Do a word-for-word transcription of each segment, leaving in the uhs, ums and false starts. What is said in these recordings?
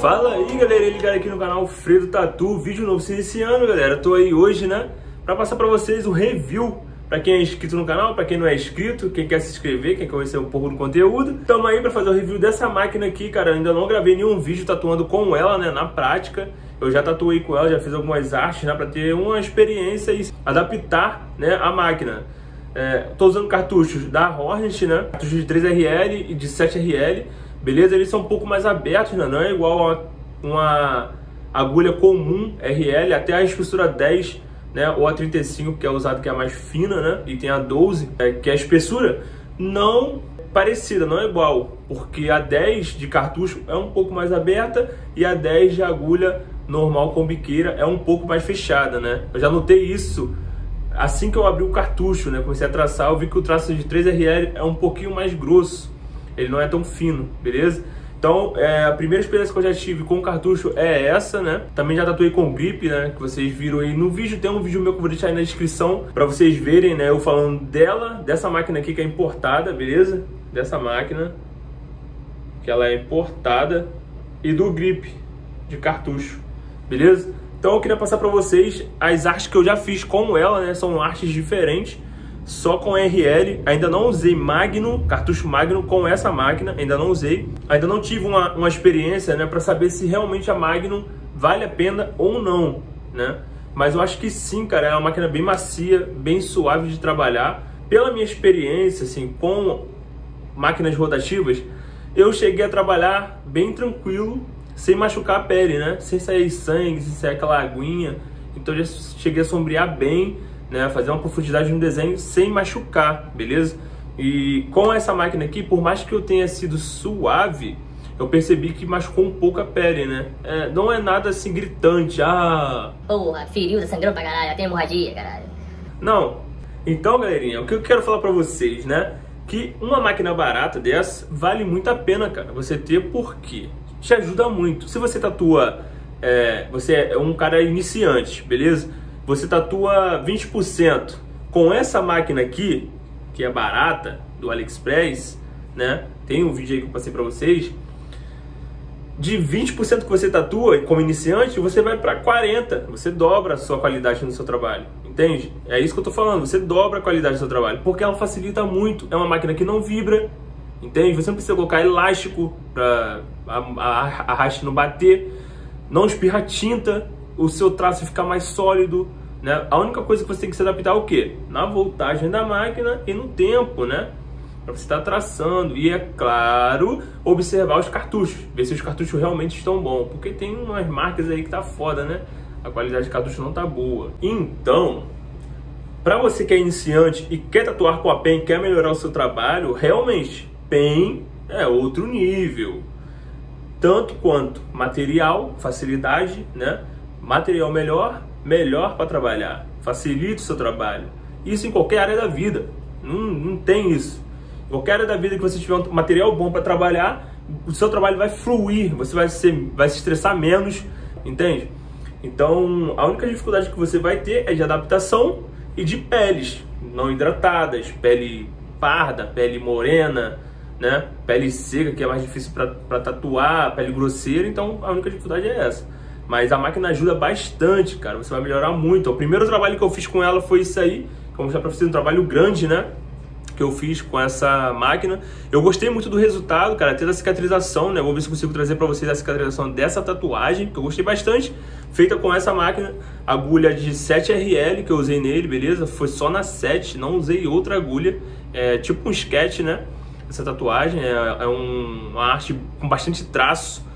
Fala aí, galera, ligado aqui no canal Fredo Tatu, vídeo novo se iniciando, galera. Tô aí hoje, né, pra passar pra vocês o review. Pra quem é inscrito no canal, pra quem não é inscrito, quem quer se inscrever, quem quer conhecer um pouco do conteúdo. Tamo aí pra fazer o review dessa máquina aqui, cara. Eu ainda não gravei nenhum vídeo tatuando com ela, né, na prática. Eu já tatuei com ela, já fiz algumas artes, né, pra ter uma experiência e adaptar, né, a máquina. É, tô usando cartuchos da Hornet, né, cartuchos de três R L e de sete R L. Beleza? Eles são um pouco mais abertos, né? Não é igual a uma agulha comum R L, até a espessura dez, né? Ou a trinta e cinco, que é usada, que é a mais fina, né? E tem a doze, é, que é a espessura não parecida, não é igual, porque a dez de cartucho é um pouco mais aberta e a dez de agulha normal com biqueira é um pouco mais fechada, né? Eu já notei isso assim que eu abri o cartucho, né? Comecei a traçar, eu vi que o traço de três R L é um pouquinho mais grosso. Ele não é tão fino, beleza? Então, é, a primeira experiência que eu já tive com o cartucho é essa, né? Também já tatuei com grip, né? Que vocês viram aí no vídeo. Tem um vídeo meu que eu vou deixar aí na descrição pra vocês verem, né? Eu falando dela, dessa máquina aqui que é importada, beleza? Dessa máquina, que ela é importada. E do grip de cartucho, beleza? Então eu queria passar pra vocês as artes que eu já fiz com ela, né? São artes diferentes. Só com R L, ainda não usei Magnum, cartucho Magnum com essa máquina, ainda não usei. Ainda não tive uma, uma experiência, né, para saber se realmente a Magnum vale a pena ou não, né? Mas eu acho que sim, cara, é uma máquina bem macia, bem suave de trabalhar. Pela minha experiência, assim, com máquinas rotativas, eu cheguei a trabalhar bem tranquilo, sem machucar a pele, né? Sem sair sangue, sem sair aquela aguinha. Então eu já cheguei a sombrear bem, né, fazer uma profundidade no desenho sem machucar, beleza? E com essa máquina aqui, por mais que eu tenha sido suave, eu percebi que machucou um pouco a pele, né? É, não é nada assim gritante, ah... Porra, feriu, sangrou pra caralho, tem hemorragia, caralho. Não. Então, galerinha, o que eu quero falar pra vocês, né? Que uma máquina barata dessa vale muito a pena, cara, você ter, porque te ajuda muito. Se você tatua, é, você é um cara iniciante, beleza? Você tatua vinte por cento com essa máquina aqui, que é barata, do AliExpress, né? Tem um vídeo aí que eu passei pra vocês. De vinte por cento que você tatua como iniciante, você vai pra quarenta por cento. Você dobra a sua qualidade no seu trabalho, entende? É isso que eu tô falando, você dobra a qualidade do seu trabalho, porque ela facilita muito. É uma máquina que não vibra, entende? Você não precisa colocar elástico pra a, a, a haste não bater, não espirra tinta, o seu traço ficar mais sólido, né? A única coisa que você tem que se adaptar é o quê? Na voltagem da máquina e no tempo, né? Para você estar traçando. E é claro, observar os cartuchos, ver se os cartuchos realmente estão bons, porque tem umas marcas aí que tá foda, né? A qualidade de cartucho não tá boa. Então, para você que é iniciante e quer tatuar com a pen, quer melhorar o seu trabalho, realmente, pen é outro nível. Tanto quanto material, facilidade, né? Material melhor, melhor para trabalhar, facilita o seu trabalho. Isso em qualquer área da vida, não, não tem isso. Em qualquer área da vida que você tiver um material bom para trabalhar, o seu trabalho vai fluir, você vai, ser, vai se estressar menos, entende? Então, a única dificuldade que você vai ter é de adaptação e de peles não hidratadas, pele parda, pele morena, né? Pele seca, que é mais difícil para tatuar, pele grosseira. Então, a única dificuldade é essa. Mas a máquina ajuda bastante, cara. Você vai melhorar muito. O primeiro trabalho que eu fiz com ela foi isso aí. Que eu vou mostrar pra vocês, um trabalho grande, né? Que eu fiz com essa máquina. Eu gostei muito do resultado, cara. Até da cicatrização, né? Vou ver se consigo trazer pra vocês a cicatrização dessa tatuagem, que eu gostei bastante. Feita com essa máquina. Agulha de sete R L que eu usei nele, beleza? Foi só na sete, não usei outra agulha. É tipo um sketch, né? Essa tatuagem é, é um, uma arte com bastante traço.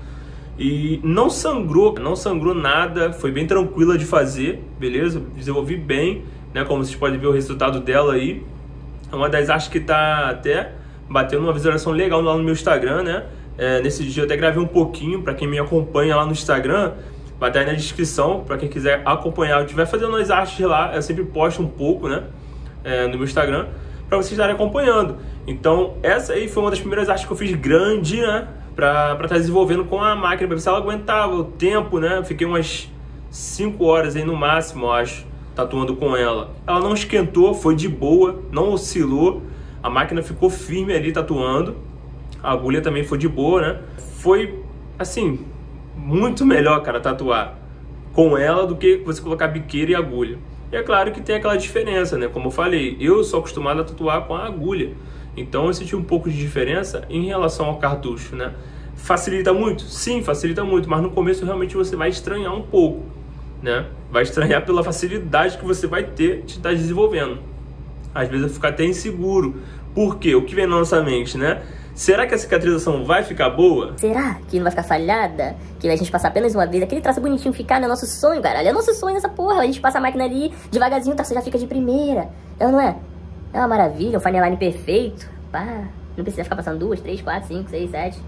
E não sangrou, não sangrou nada, foi bem tranquila de fazer, beleza? Desenvolvi bem, né? Como vocês podem ver o resultado dela aí. É uma das artes que tá até batendo uma visualização legal lá no meu Instagram, né? É, nesse dia eu até gravei um pouquinho, para quem me acompanha lá no Instagram, vai estar aí na descrição, para quem quiser acompanhar. Eu estiver fazendo as artes lá, eu sempre posto um pouco, né? É, no meu Instagram, para vocês estarem acompanhando. Então, essa aí foi uma das primeiras artes que eu fiz grande, né? Pra estar desenvolvendo com a máquina, pra ver se ela aguentava o tempo, né? Fiquei umas cinco horas aí no máximo, eu acho, tatuando com ela. Ela não esquentou, foi de boa, não oscilou. A máquina ficou firme ali tatuando. A agulha também foi de boa, né? Foi, assim, muito melhor, cara, tatuar com ela do que você colocar biqueira e agulha. E é claro que tem aquela diferença, né? Como eu falei, eu sou acostumado a tatuar com a agulha. Então eu senti um pouco de diferença em relação ao cartucho, né? Facilita muito? Sim, facilita muito, mas no começo realmente você vai estranhar um pouco, né? Vai estranhar pela facilidade que você vai ter de estar desenvolvendo. Às vezes eu fico até inseguro. Por quê? O que vem na nossa mente, né? Será que a cicatrização vai ficar boa? Será que não vai ficar falhada? Que a gente passar apenas uma vez, aquele traço bonitinho ficar, é nosso sonho, caralho. É nosso sonho essa porra. A gente passa a máquina ali, devagarzinho, o traço já fica de primeira. É ou não é? É uma maravilha, um fine line perfeito. Pá, não precisa ficar passando duas, três, quatro, cinco, seis, sete.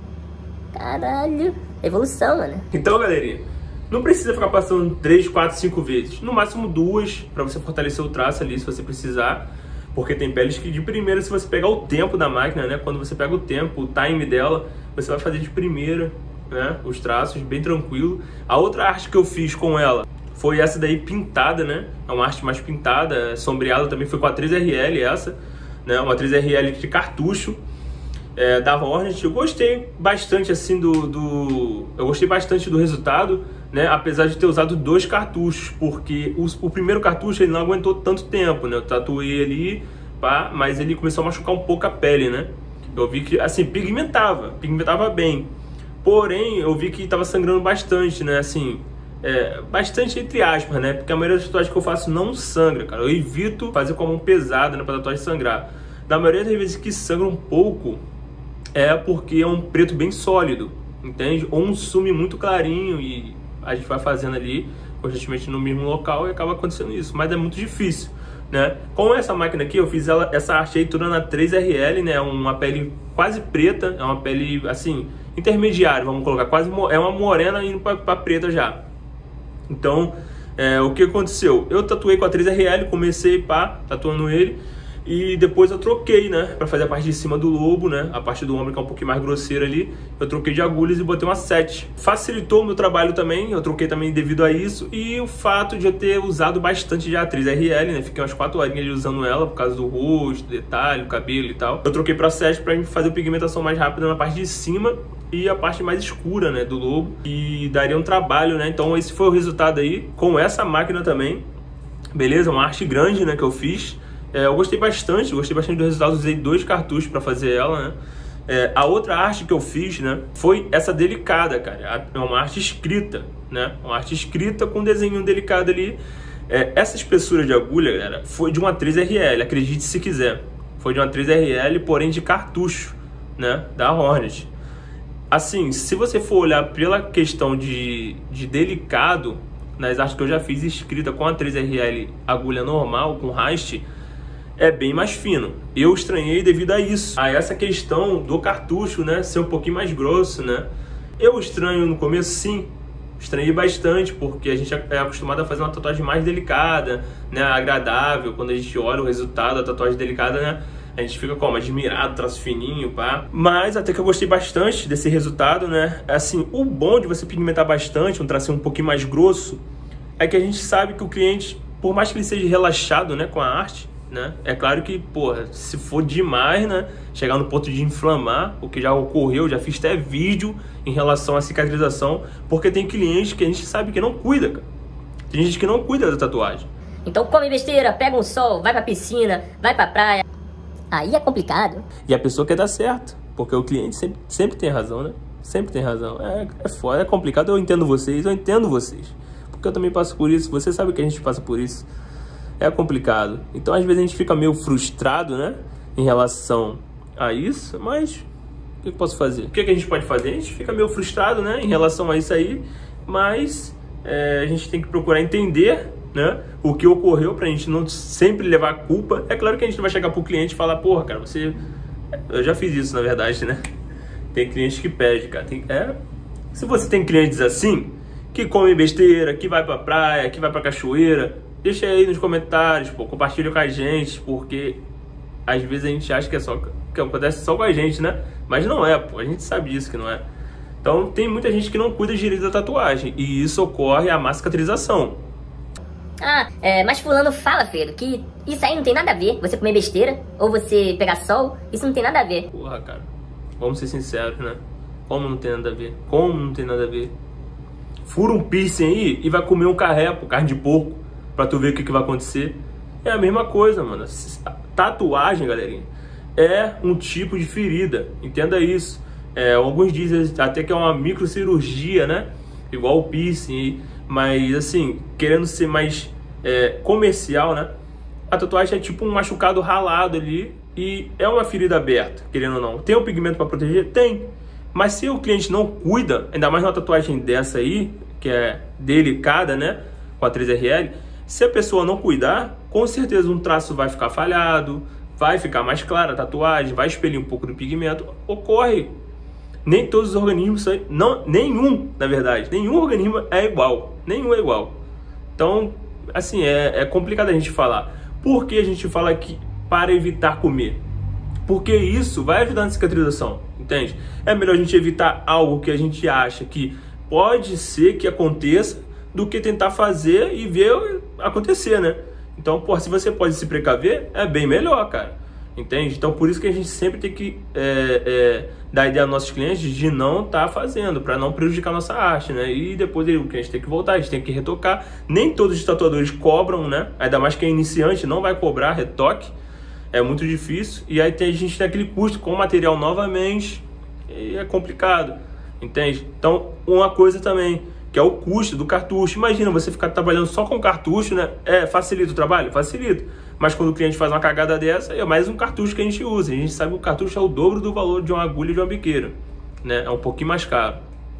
Caralho, evolução, mano. Então, galerinha, não precisa ficar passando três, quatro, cinco vezes. No máximo duas, pra você fortalecer o traço ali, se você precisar. Porque tem peles que de primeira, se você pegar o tempo da máquina, né? Quando você pega o tempo, o time dela, você vai fazer de primeira, né? Os traços, bem tranquilo. A outra arte que eu fiz com ela foi essa daí pintada, né? É uma arte mais pintada, sombreada também, foi com a três R L essa, né? Uma três R L de cartucho. É, da Hornet. Eu gostei bastante assim do, do eu gostei bastante do resultado, né? Apesar de ter usado dois cartuchos, porque o, o primeiro cartucho ele não aguentou tanto tempo, né? Eu tatuei ali, pá, mas ele começou a machucar um pouco a pele, né? Eu vi que assim pigmentava, pigmentava bem, porém eu vi que estava sangrando bastante, né? Assim, é, bastante entre aspas, né? Porque a maioria das tatuagens que eu faço não sangra, cara. Eu evito fazer com a mão pesada, né? Pra tatuagem sangrar. Na maioria das vezes que sangra um pouco é porque é um preto bem sólido, entende? Ou um sume muito clarinho e a gente vai fazendo ali constantemente no mesmo local e acaba acontecendo isso, mas é muito difícil, né? Com essa máquina aqui eu fiz ela, essa arte aí toda na três R L, né? Uma pele quase preta, é uma pele assim, intermediária, vamos colocar, quase é uma morena indo pra, pra preta já. Então, é, o que aconteceu? Eu tatuei com a três R L, comecei pá, tatuando ele. E depois eu troquei, né, pra fazer a parte de cima do lobo, né, a parte do ombro que é um pouquinho mais grosseira ali, eu troquei de agulhas e botei uma sete. Facilitou o meu trabalho também, eu troquei também devido a isso, e o fato de eu ter usado bastante de a três R L, né, fiquei umas quatro horinhas ali usando ela, por causa do rosto, detalhe, o cabelo e tal. Eu troquei pra sete pra fazer a pigmentação mais rápida na parte de cima e a parte mais escura, né, do lobo, e daria um trabalho, né, então esse foi o resultado aí, com essa máquina também, beleza? Uma arte grande, né, que eu fiz. É, eu gostei bastante, gostei bastante do resultado, usei dois cartuchos para fazer ela, né? É, a outra arte que eu fiz, né, foi essa delicada, cara. É uma arte escrita, né? Uma arte escrita com um desenho delicado ali. É, essa espessura de agulha, galera, foi de uma três R L, acredite se quiser. Foi de uma três R L, porém de cartucho, né? Da Hornet. Assim, se você for olhar pela questão de, de delicado, nas artes que eu já fiz escrita com a três R L agulha normal, com haste, é bem mais fino. Eu estranhei devido a isso, a essa questão do cartucho, né, ser um pouquinho mais grosso, né. Eu estranho no começo, sim, estranhei bastante, porque a gente é acostumado a fazer uma tatuagem mais delicada, né, agradável. Quando a gente olha o resultado da tatuagem delicada, né, a gente fica como admirado, traço fininho, pá. Mas até que eu gostei bastante desse resultado, né. Assim, o bom de você pigmentar bastante, um tracinho um pouquinho mais grosso, é que a gente sabe que o cliente, por mais que ele seja relaxado, né, com a arte, né? É claro que, porra, se for demais, né, chegar no ponto de inflamar, o que já ocorreu, já fiz até vídeo em relação à cicatrização, porque tem clientes que a gente sabe que não cuida, cara. Tem gente que não cuida da tatuagem. Então come besteira, pega um sol, vai pra piscina, vai pra praia. Aí é complicado. E a pessoa quer dar certo, porque o cliente sempre, sempre tem razão, né? Sempre tem razão. É, é foda, é complicado, eu entendo vocês, eu entendo vocês. Porque eu também passo por isso, você sabe que a gente passa por isso. É complicado. Então, às vezes, a gente fica meio frustrado, né, em relação a isso, mas o que eu posso fazer? O que, que a gente pode fazer? A gente fica meio frustrado, né, em relação a isso aí, mas é, a gente tem que procurar entender, né, o que ocorreu pra gente não sempre levar a culpa. É claro que a gente não vai chegar pro cliente e falar, porra, cara, você... Eu já fiz isso, na verdade, né? Tem cliente que pede, cara. Tem... É... Se você tem clientes assim, que come besteira, que vai pra praia, que vai pra cachoeira, deixa aí nos comentários, pô, compartilha com a gente, porque às vezes a gente acha que é só que acontece só com a gente, né? Mas não é, pô, a gente sabe disso que não é. Então tem muita gente que não cuida direito da tatuagem, e isso ocorre a má cicatrização. Ah, é, mas fulano fala, Fredo, que isso aí não tem nada a ver, você comer besteira, ou você pegar sol, isso não tem nada a ver. Porra, cara, vamos ser sinceros, né? Como não tem nada a ver? Como não tem nada a ver? Fura um piercing aí e vai comer um carré, pô, carne de porco, pra tu ver o que, que vai acontecer. É a mesma coisa, mano. Tatuagem, galerinha, é um tipo de ferida, entenda isso. É, alguns dizem até que é uma microcirurgia, né? Igual o piercing, mas assim, querendo ser mais é, comercial, né? A tatuagem é tipo um machucado ralado ali e é uma ferida aberta, querendo ou não. Tem o pigmento para proteger? Tem. Mas se o cliente não cuida, ainda mais uma tatuagem dessa aí, que é delicada, né? Com a três R L, se a pessoa não cuidar, com certeza um traço vai ficar falhado, vai ficar mais clara a tatuagem, vai expelir um pouco do pigmento. Ocorre. Nem todos os organismos são... Não, nenhum, na verdade. Nenhum organismo é igual. Nenhum é igual. Então, assim, é, é complicado a gente falar. Por que a gente fala aqui para evitar comer? Porque isso vai ajudar na cicatrização, entende? É melhor a gente evitar algo que a gente acha que pode ser que aconteça do que tentar fazer e ver acontecer, né? Então, pô, se você pode se precaver, é bem melhor, cara. Entende? Então, por isso que a gente sempre tem que é, é, dar ideia aos nossos clientes de não estar tá fazendo, para não prejudicar a nossa arte, né? E depois o cliente tem que voltar, a gente tem que retocar. Nem todos os tatuadores cobram, né? Ainda mais que é iniciante, não vai cobrar retoque. É muito difícil. E aí tem, a gente tem aquele custo com o material novamente. E é complicado, entende? Então, uma coisa também, que é o custo do cartucho. Imagina você ficar trabalhando só com cartucho, né? É, facilita o trabalho? Facilita. Mas quando o cliente faz uma cagada dessa, é mais um cartucho que a gente usa. A gente sabe que o cartucho é o dobro do valor de uma agulha e de uma biqueira, né? É um pouquinho mais caro.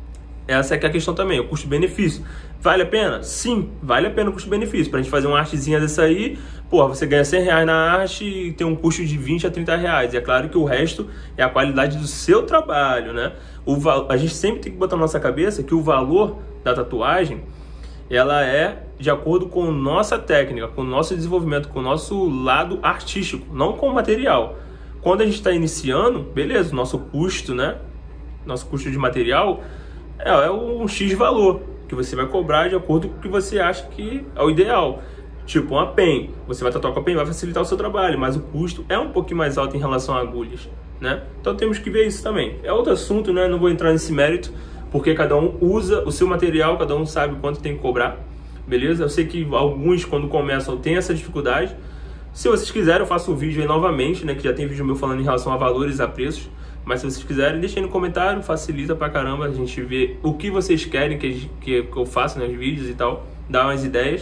Essa é que é a questão também, o custo-benefício. Vale a pena? Sim, vale a pena o custo-benefício. Pra gente fazer uma artezinha dessa aí, porra, você ganha cem reais na arte e tem um custo de vinte a trinta reais. E é claro que o resto é a qualidade do seu trabalho, né? O val... A gente sempre tem que botar na nossa cabeça que o valor da tatuagem, ela é de acordo com nossa técnica, com o nosso desenvolvimento, com o nosso lado artístico, não com o material. Quando a gente está iniciando, beleza, o nosso custo, né? Nosso custo de material é, é um X valor que você vai cobrar de acordo com o que você acha que é o ideal. Tipo uma pen, você vai tatuar com a pen, vai facilitar o seu trabalho, mas o custo é um pouquinho mais alto em relação a agulhas, né? Então temos que ver isso também. É outro assunto, né? Não vou entrar nesse mérito, porque cada um usa o seu material, cada um sabe quanto tem que cobrar, beleza? Eu sei que alguns, quando começam, têm essa dificuldade. Se vocês quiserem, eu faço um vídeo aí novamente, né? Que já tem vídeo meu falando em relação a valores, a preços. Mas se vocês quiserem, deixem no comentário, facilita pra caramba a gente ver o que vocês querem que, que, que eu faça nos vídeos e tal, dar umas ideias.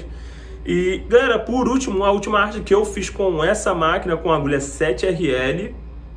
E, galera, por último, a última arte que eu fiz com essa máquina, com a agulha sete R L,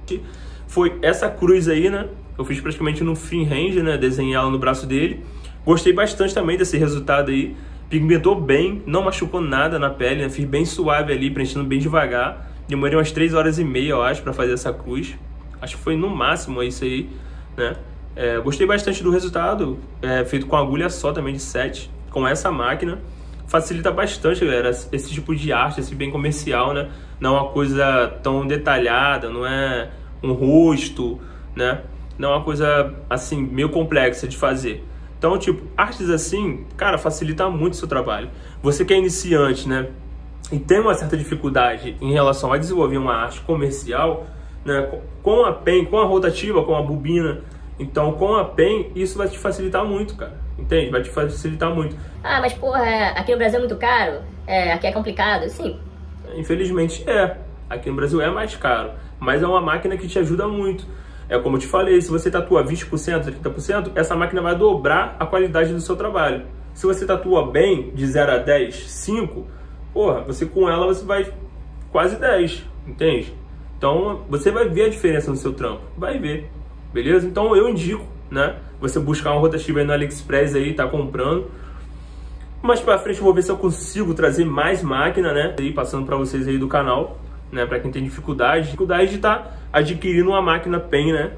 foi essa cruz aí, né? Eu fiz praticamente no freehand, né? Desenhei ela no braço dele. Gostei bastante também desse resultado aí. Pigmentou bem, não machucou nada na pele, né? Fiz bem suave ali, preenchendo bem devagar. Demorei umas três horas e meia, eu acho, pra fazer essa cruz. Acho que foi no máximo isso aí, né? É, gostei bastante do resultado, é, feito com agulha só também de sete, com essa máquina. Facilita bastante, galera, esse tipo de arte, esse bem comercial, né? Não é uma coisa tão detalhada, não é um rosto, né? Não é uma coisa, assim, meio complexa de fazer. Então, tipo, artes assim, cara, facilita muito o seu trabalho. Você que é iniciante, né? E tem uma certa dificuldade em relação a desenvolver uma arte comercial, né? Com a pen, com a rotativa, com a bobina. Então, com a pen, isso vai te facilitar muito, cara. Entende? Vai te facilitar muito. Ah, mas porra, aqui no Brasil é muito caro? É, aqui é complicado, sim. Infelizmente é. Aqui no Brasil é mais caro. Mas é uma máquina que te ajuda muito. É como eu te falei, se você tatua vinte por cento, trinta por cento, essa máquina vai dobrar a qualidade do seu trabalho. Se você tatua bem, de zero a dez, cinco, porra, você com ela você vai quase dez, entende? Então, você vai ver a diferença no seu trampo. Vai ver, beleza? Então, eu indico, né? Você buscar uma rotativa aí no AliExpress aí, tá comprando. Mais pra frente eu vou ver se eu consigo trazer mais máquina, né? Aí, passando pra vocês aí do canal, né? Pra quem tem dificuldade. Dificuldade de estar adquirindo uma máquina pen, né?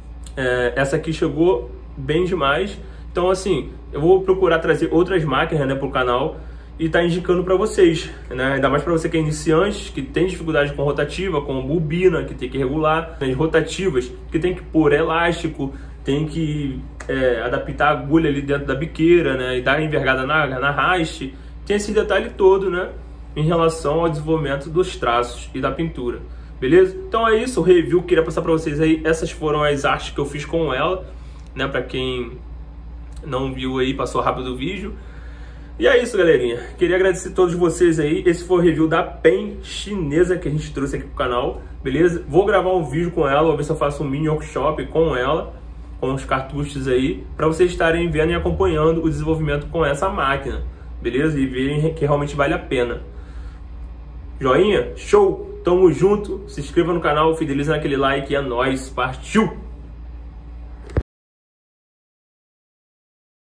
É, essa aqui chegou bem demais. Então, assim, eu vou procurar trazer outras máquinas, né, pro canal e tá indicando para vocês, né? Ainda mais para você que é iniciante, que tem dificuldade com rotativa, com bobina, que tem que regular, as rotativas, que tem que pôr elástico, tem que é, adaptar a agulha ali dentro da biqueira, né? E dar envergada na, na haste. Tem esse detalhe todo, né? Em relação ao desenvolvimento dos traços e da pintura, beleza? Então é isso, o review que eu queria passar para vocês aí. Essas foram as artes que eu fiz com ela. né? Pra quem não viu aí, passou rápido o vídeo. E é isso, galerinha. Queria agradecer a todos vocês aí. Esse foi o review da pen chinesa que a gente trouxe aqui pro canal, beleza? Vou gravar um vídeo com ela, vou ver se eu faço um mini workshop com ela, com os cartuchos aí, para vocês estarem vendo e acompanhando o desenvolvimento com essa máquina, beleza? E verem que realmente vale a pena. Joinha? Show! Tamo junto! Se inscreva no canal, fideliza naquele like, é nóis, partiu!